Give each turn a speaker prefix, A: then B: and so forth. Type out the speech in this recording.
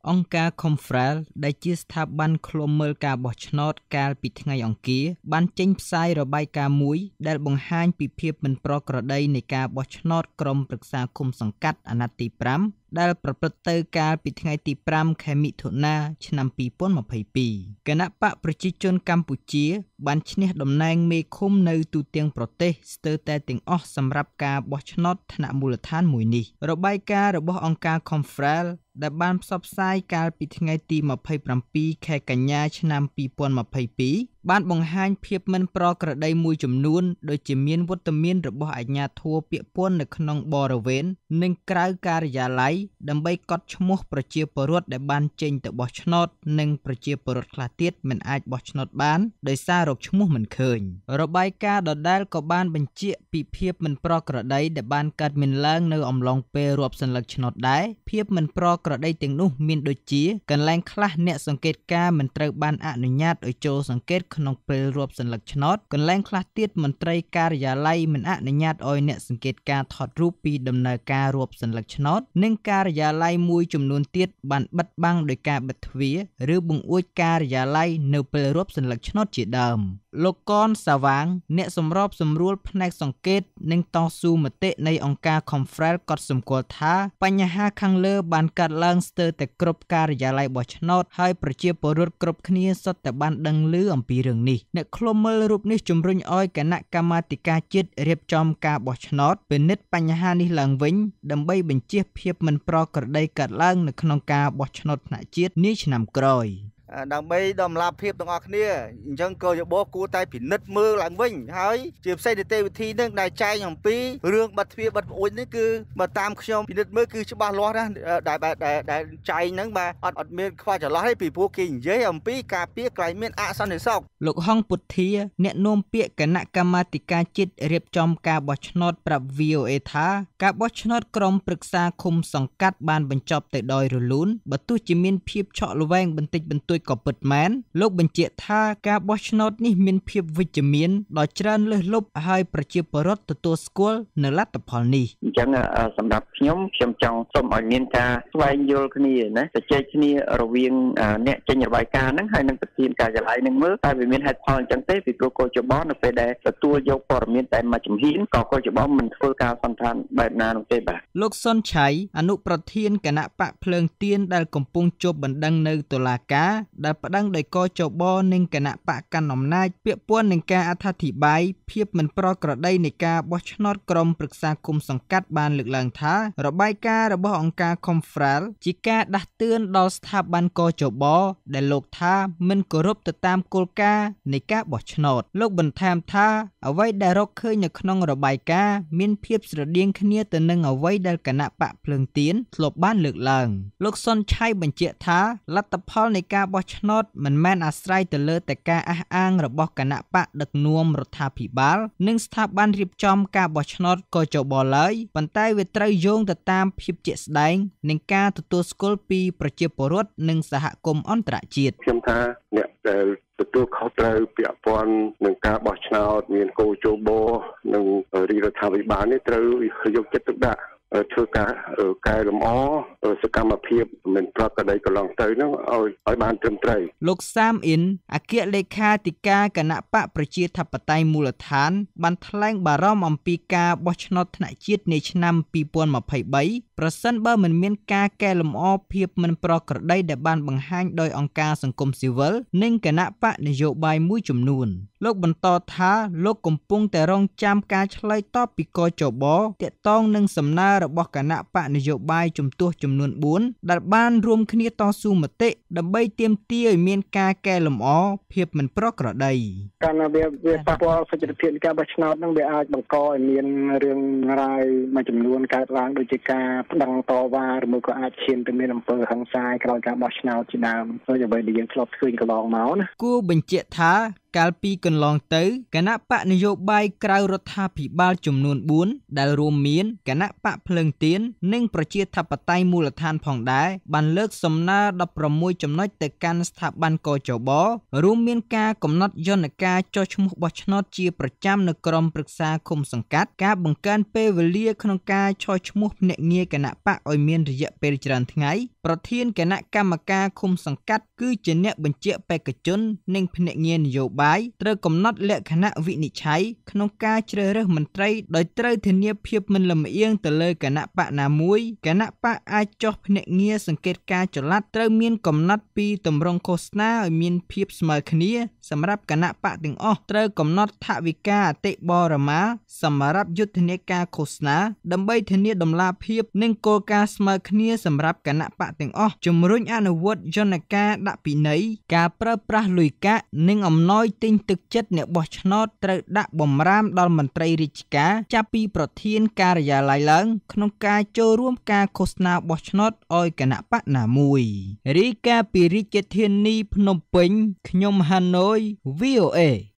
A: អង្គការ Khmer ដែលជាស្ថាប័នឃ្លាំមើលការបោះឆ្នោតកាលពីថ្ងៃអង្គារបានចេញផ្សាយរបាយការណ៍មួយដែលបង្ហាញពីភាពមិនប្រក្រតីនៃការបោះឆ្នោតក្រុមប្រឹក្សាឃុំសង្កាត់អាណត្តិទី5ដែលប្រព្រឹត្តទៅកាលពីថ្ងៃទី5ខែមិថុនាឆ្នាំ2022គណៈបកប្រជាជនកម្ពុជាបានឈ្នះតំណែងមេឃុំនៅទូទាំងប្រទេសស្ទើរតែទាំងអស់សម្រាប់ការបោះឆ្នោតថ្នាក់មូលដ្ឋានមួយនេះរបាយការណ៍របស់អង្គការ Khmer ដែលបានផ្សព្វផ្សាយកាលពីថ្ងៃទី27ខែកញ្ញាឆ្នាំ2022បានបង្ហាញភាពមិនប្រក្រតីមួយចំនួនដូចជាមានវត្តមានរបស់អាជ្ញាធរពាក់ព័ន្ធនៅក្នុងបរិវេណនិងក្រៅការិយាល័យដើម្បីកត់ឈ្មោះប្រជាពលរដ្ឋដែលបានចេញទៅបោះឆ្នោតនិងប្រជាពលរដ្ឋខ្លះទៀតមិនអាចបោះឆ្នោតបានដោយសាររកឈ្មោះមិនឃើញរបាយការណ៍ដដែលក៏បានបញ្ជាក់ពីភាពមិនប្រក្រតីដែលបានកើតមានឡើងនៅអំឡុងពេលរាប់សន្លឹកឆ្នោតដែរភាពមិនប្រក្រតីទាំងនោះមានដូចជាកន្លែងខ្លះអ្នកសង្កេតការណ៍មិនត្រូវបានអនុញ្ញាតឲ្យចូលសង្កេតក្នុងពេលរាប់សន្លឹកឆ្នោតកន្លែងខ្លះទៀតមន្ត្រីការិយាល័យមិនអនុញ្ញាតឲ្យអ្នកសង្កេតការណ៍ថតរូបពីដំណើរការរាប់សន្លឹកឆ្នោតនិងការិយាល័យមួយចំនួនទៀតបានបិទបាំងដោយការបិទទ្វារឬបង្អួចការិយាល័យនៅពេលរាប់សន្លឹកឆ្នោតជាដើមលោកកនសាវាងអ្នកសម្របសម្រួលផ្នែកសង្កេតនិងតស៊ូមតិនៃអង្គការ Khmer ក៏សម្គាល់ថាបញ្ហាខាងលើបានកើតឡើងស្ទើរតែគ្រប់ការិយាល័យបោះឆ្នោតហើយប្រជាពលរដ្ឋគ្រប់គ្នាសុទ្ធតែបានដឹងឮអំពីរឿងនេះអ្នកឃ្លាំមើលរូបនេះជំរុញឲ្យគណៈកម្មាធិការជាតិរៀបចំការបោះឆ្នោតពិនិត្យបញ្ហានេះឡើងវិញដើម្បីបញ្ជៀសភាពមិនប្រក្រតីកើតឡើងនៅក្នុងការបោះឆ្នោតថ្នាក់ជាតិនាឆ្នាំក្រោយ
B: ដើម្បីដំណាភាពទាំងអស់គ្នាអញ្ចឹងក៏យោបល់គួរតែពិនិត្យមើលឡើងវិញហើយជាផ្សេងនីតិវិធីនឹងដែលចែងអំពីរឿងបិទទ្វារបិទប្អួយនេះគឺបើតាមខ្ញុំពិនិត្យមើលគឺច្បាស់លាស់ណាស់ដែលចែងហ្នឹងបាទអត់មានខ្វះចន្លោះទេពីព្រោះគេនិយាយអំពីការពារក្រៃមានអសន្តិសុខ
A: លោកហងពុទ្ធាអ្នកនាំពាក្យគណៈកម្មាធិការជាតិរៀបចំការបោះឆ្នោតប្រាប់ VOA ថាការបោះឆ្នោតក្រុមប្រឹក្សាឃុំសង្កាត់បានបញ្ចប់ទៅដោយរលូនបើទោះជាមានភាពឆក់ល្វែងបន្តិចបន្តួចក៏ពិតមែនលោកបញ្ជាក់ថាការបោះឆ្នោតនេះមានភាពវិជ្ជមានដ៏ច្រើនលើសលប់ហើយប្រជាពលរដ្ឋទទួលស្គាល់នៅលទ្ធផលនេះ
C: អញ្ចឹងសម្រាប់ខ្ញុំចង់សូមឲ្យមានការស្វែងយល់គ្នាណាជជែកគ្នារវាងអ្នកចេញរបាយការណ៍ហ្នឹងហើយនិងប្រធានការិយាល័យនឹងមើលតែវាមានហេតុផលអញ្ចឹងទេពីព្រោះកោចបនៅពេលដែលទទួលយកព័ត៌មានតែមួយជំហានក៏កោចបមិនធ្វើការសន្តានបែបណានោះទេបាទ
A: លោកសុនឆៃអនុប្រធានគណៈបកភ្លើងទៀនដែលកំពុងជាប់បណ្ដឹងនៅតុលាការដែលប្តឹងដោយកោចបនិងគណៈបកកណ្ដាលអំណាចពាក់ព័ន្ធនឹងការអត្ថាធិប្បាយភាពមិនប្រក្រតីនៃការបោះឆ្នោតក្រុមប្រឹក្សាគុំសង្កាត់បានលើកឡើងថារបាយការណ៍របស់អង្គការ Khmer ជាការដាស់តឿនដល់ស្ថាប័នកោចបដែលលោកថាមិនគោរពទៅតាមគោលការណ៍នៃការបោះឆ្នោតលោកបន្ថែមថាអ្វីដែលរកឃើញនៅក្នុងរបាយការណ៍មានភាពស្រដៀងគ្នាទៅនឹងអ្វីដែលគណៈបកភ្លើងទៀនធ្លាប់បានលើកឡើងលោកសុនឆៃបញ្ជាក់ថាលទ្ធផលនៃការបោះឆ្នោតមិនមែនអាស្រ័យទៅលើតែការអះអាងរបស់គណៈបកដឹកនាំរដ្ឋាភិបាលនិងស្ថាប័នរៀបចំការបោះឆ្នោតកោចបឡើយប៉ុន្តែវាត្រូវយោងទៅតាមភាពជាក់ស្ដែងនិងការទទួលស្គាល់ពីប្រជាពលរដ្ឋនិងសហគមន៍អន្តរជាតិ
D: ខ្ញុំថាអ្នកដែលទទួលខុសត្រូវពាក់ព័ន្ធនឹងការបោះឆ្នោតមានកោចបនិងរដ្ឋាភិបាលនេះត្រូវយកចិត្តទុកដាក់ធ្វើការកែលម្អសកម្មភាពមិនប្រក្រតីកន្លងទៅនោះឲ្យបានត្រឹមត្រូវ
A: លោកសាមអ៊ីនអគ្គលេខាធិការគណៈបកប្រជាធិបតេយ្យមូលដ្ឋានបានថ្លែងបារម្ភអំពីការបោះឆ្នោតថ្នាក់ជាតិនាឆ្នាំ2023ប្រសិនបើមិនមានការកែលម្អភាពមិនប្រក្រតីដែលបានបង្ហាញដោយអង្គការសង្គមស៊ីវិលនិងគណៈបកនយោបាយមួយចំនួនលោកបន្តថាលោកកំពុងតែរងចាំការឆ្លើយតបពីកោចបទាក់ទងនឹងសំណើរបស់គណៈបកនយោបាយជំទាស់ចំនួន4ដែលបានរួមគ្នាតស៊ូមតិដើម្បីទាមទារឲ្យមានការកែលម្អភាពមិនប្រក្រតី
E: កាលណាវាប៉ះពាល់សុខភាពនៃការបោះឆ្នោតនឹងវាអាចបង្កឲ្យមានរឿងរ៉ាវមួយចំនួនកើតឡើងដូចជាការប្តឹងតវ៉ាឬមួយក៏អាចឈានទៅមានអំពើហិង្សាក្រោយការបោះឆ្នោតជាដើមដោយអ្វីដែលយើងធ្លាប់ឃើញកន្លងមកណា
A: គួរបញ្ជាក់ថាកាលពីកន្លងទៅគណៈបកនយោបាយក្រៅរដ្ឋាភិបាលចំនួន4ដែលរួមមានគណៈបកភ្លើងទៀននិងប្រជាធិបតេយ្យមូលដ្ឋានផងដែរបានលើកសំណើ16ចំណុចទៅកាន់ស្ថាប័នកោចបរួមមានការកំណត់យន្តការចុះឈ្មោះបោះឆ្នោតជាប្រចាំនៅក្រុមប្រឹក្សាឃុំសង្កាត់ការបង្កើនពេលវេលាក្នុងការចុះឈ្មោះភ្នាក់ងារគណៈបកឲ្យមានរយៈពេលច្រើនថ្ងៃប្រធានគណៈកម្មការឃុំសង្កាត់គឺជាអ្នកបញ្ជាបេក្ខជននិងភ្នាក់ងារនយោបាយត្រូវកំណត់លក្ខណៈវិនិច្ឆ័យក្នុងការជ្រើសរើសមន្ត្រីដោយត្រូវធានាភាពមិនលំអៀងទៅលើគណៈបកណាមួយគណៈបកអាចចុះភ្នាក់ងារសង្កេតការចល័តត្រូវមានកំណត់ពីទម្រង់ឃោសនាឲ្យមានភាពស្មើគ្នាសម្រាប់គណៈបកទាំងអស់ត្រូវកំណត់ថវិកាអតិបរមាសម្រាប់យុទ្ធនាការឃោសនាដើម្បីធានាតម្លាភាពនិងគោលការណ៍ស្មើគ្នាសម្រាប់គណៈបកទាំងអស់ជំរុញអនុវត្តយន្តការដាក់ពិន័យការប្រើប្រាស់លុយកាក់និងអំណោយទិញទឹកចិត្តអ្នកបោះឆ្នោតត្រូវដាក់បម្រាមដល់មន្ត្រីរាជការចាប់ពីប្រធានការិយាល័យឡើងក្នុងការចូលរួមការឃោសនាបោះឆ្នោតឲ្យគណៈបកណាមួយរាយការណ៍ពីរាជធានីភ្នំពេញខ្ញុំហាណូយ VOA